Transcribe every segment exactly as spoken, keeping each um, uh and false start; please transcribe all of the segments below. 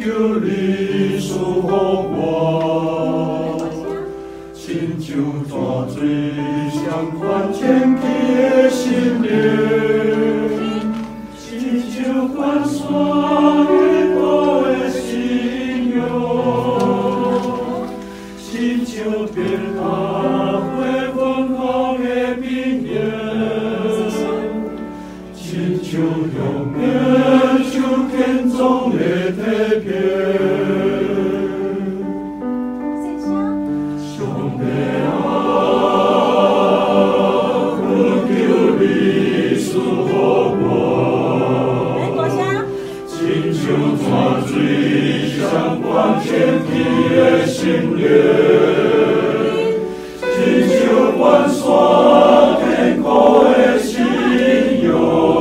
求你赐予我，亲像泉水相款前去的心灵，亲像关山越高的信仰，亲像遍下花芬芳的平原，亲像永远手牵中的太平。上帝啊，我求你赐予我，亲像泉水相关前去的心灵，亲像关山天高的信仰，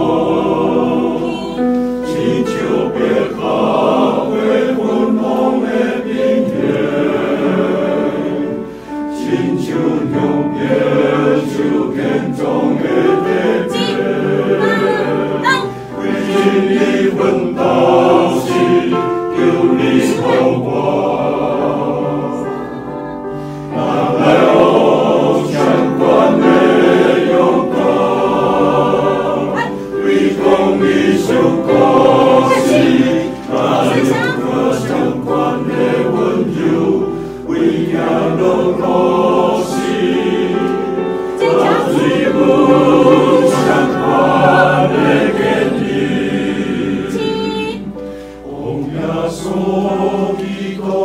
亲像别下花芬芳的平原，亲像永远手牵中的太平。为你奋斗是求你赐我，让来我相关的勇敢，为公义受高息，那有个相关的温柔，为家乐高息，那最不相关的建议。耶稣基督。